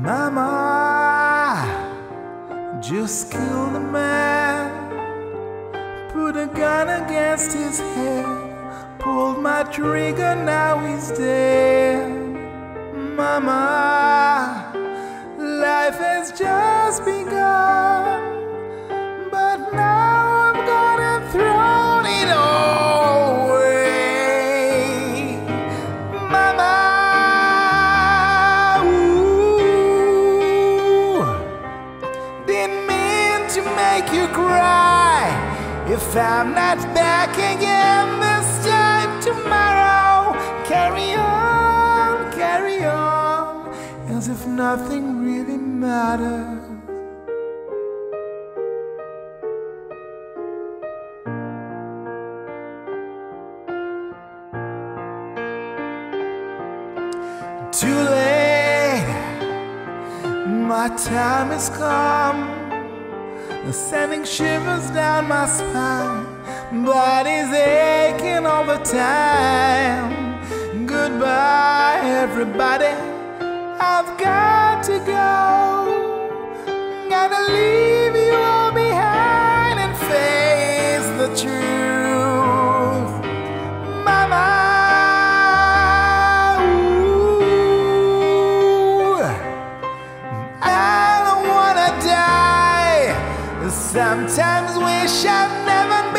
Mama just killed a man, put a gun against his head, pulled my trigger, now he's dead. Mama, life has just begun, but now I'm gonna throw it all away. Mama, ooh, didn't mean to make you cry. If I'm not back again this time tomorrow, carry on, as if nothing really matters. Too late, my time has come, sending shivers down my spine, body's aching all the time. Goodbye everybody, I've got to go, gotta leave you all behind and face the truth. Mama, ooh, I don't wanna die, sometimes wish I'd never been